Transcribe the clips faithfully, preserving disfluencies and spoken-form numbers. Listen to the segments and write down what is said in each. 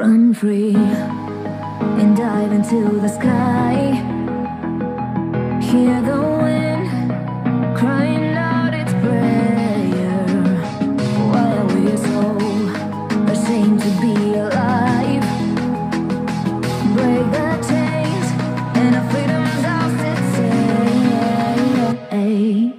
Run free and dive into the sky. Hear the wind crying out its prayer. Why are we so ashamed to be alive? Break the chains and our freedom's ours at stake.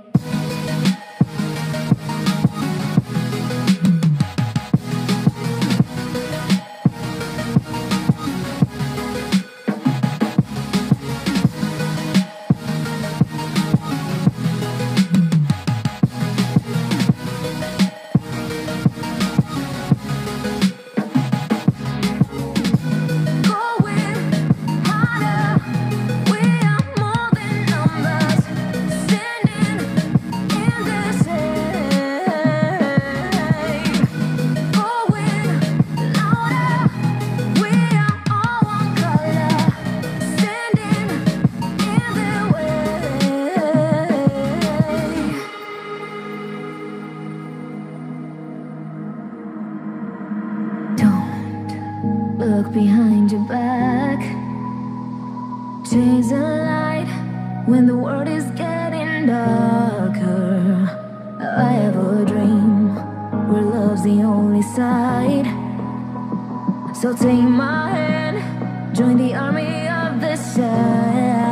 Look behind your back. Chase a light when the world is getting darker. I have a dream where love's the only side. So take my hand, join the army of the side.